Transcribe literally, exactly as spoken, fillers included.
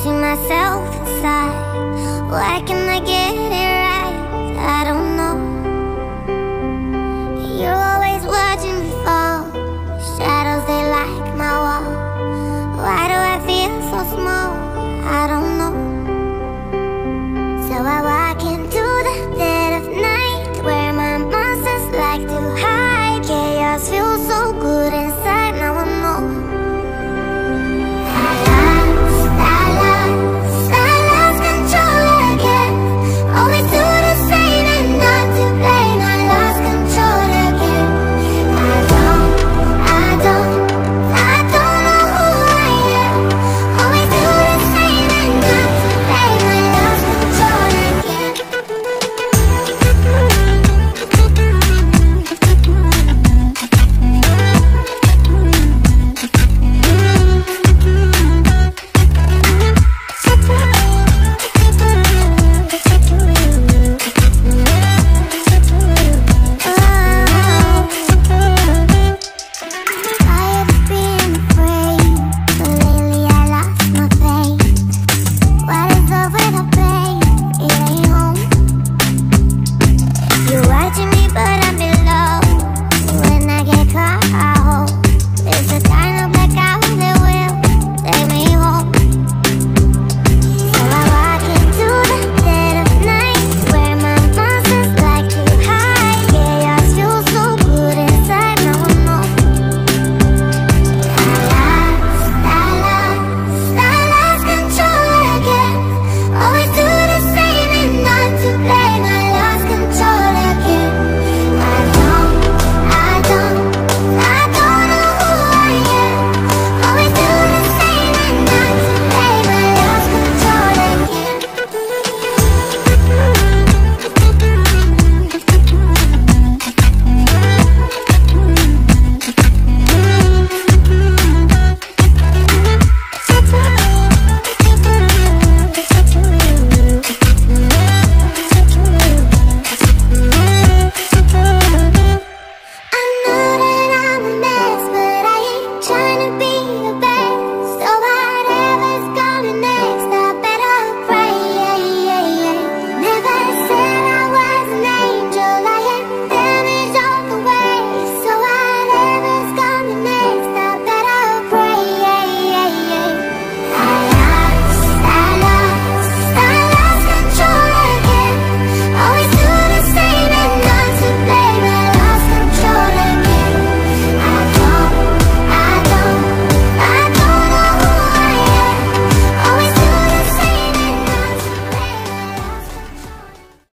watching myself inside. Why can't I get it right? I don't know. You're always watching me fall. Shadows, they like my wall. Why do I feel so small? I don't know. So I walk into the dead of night, where my monsters like to hide. Chaos feels so good.